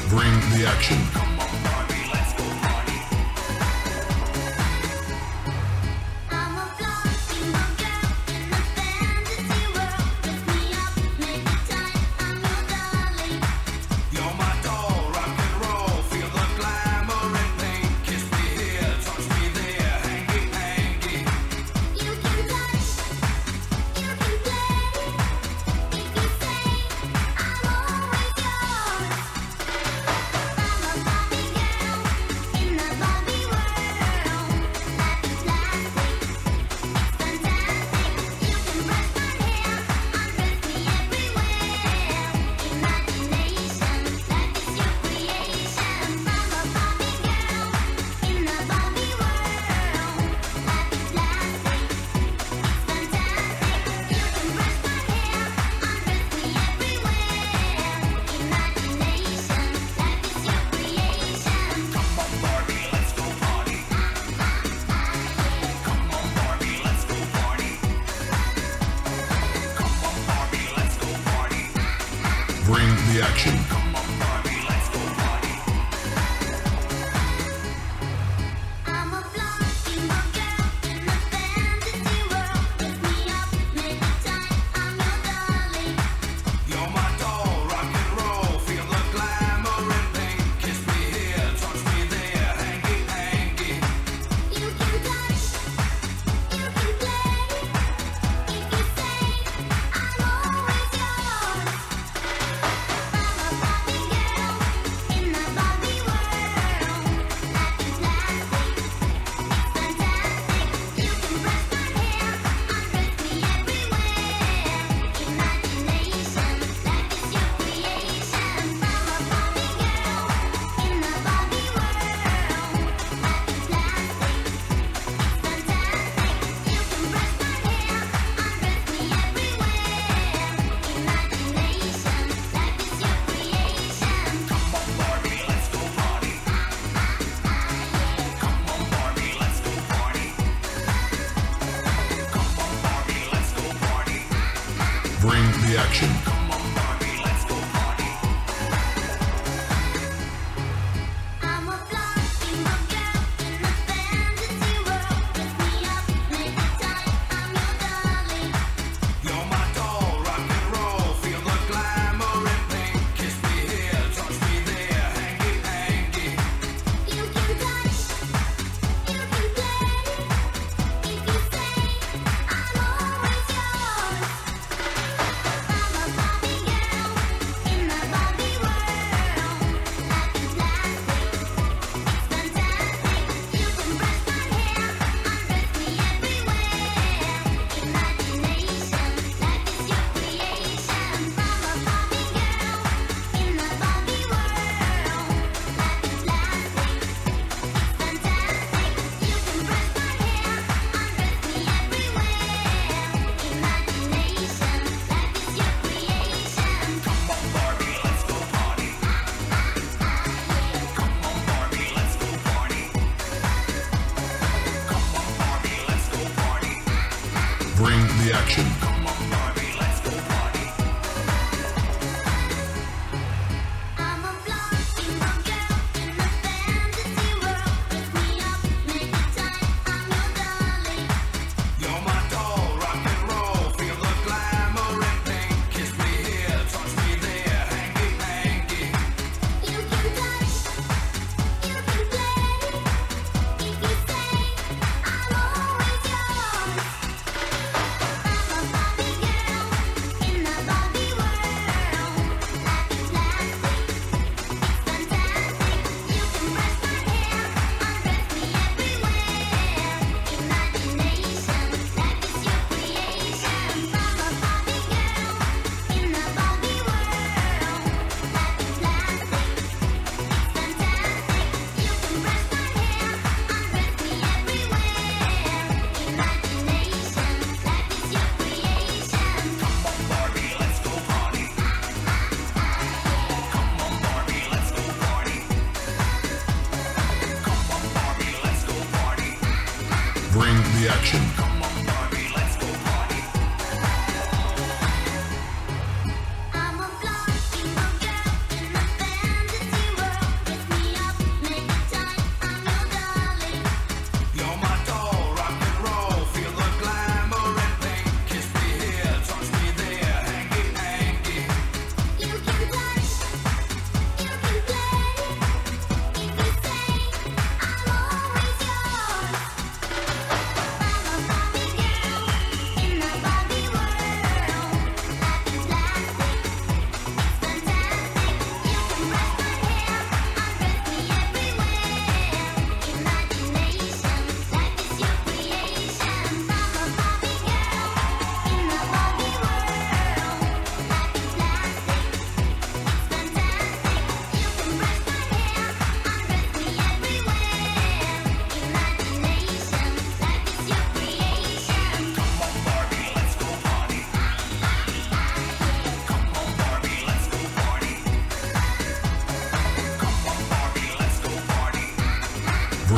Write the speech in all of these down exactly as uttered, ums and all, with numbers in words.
Bring the action. Bring the action. Come on, Barbie, let's go party. I'm a flying girl in a fantasy world. Lift me up, make it tight, I'm your darling. You're my doll, rock and roll. Feel the glamour and pain. Kiss me here, touch me there, hanky, hanky. You can touch, you can play. If you say, I'm always yours. Bring the action. Come on, Barbie, let's go party. I'm a flying girl in a fantasy world. Lift me up, make it tight, I'm your darling. You're my doll, rock and roll. Feel the glamour and pain. Kiss me here, touch me there, hanky, hanky. You can touch, you can play. If you say, I'm always yours. Bring the action. Come on, Barbie, let's go party. I'm a flying girl in a fantasy world. Lift me up, make it tight, I'm your darling. You're my doll, rock and roll. Feel the glamour and pain. Kiss me here, touch me there, hanky, hanky. You can touch, you can play. If you say, I'm always yours. Bring the action. Come on, Barbie, let's go party. I'm a flying girl in a fantasy world.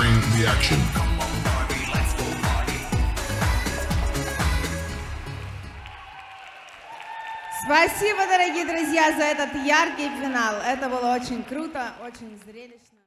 bring the action. Спасибо, дорогие друзья, за этот яркий финал. Это было очень круто, очень зрелищно.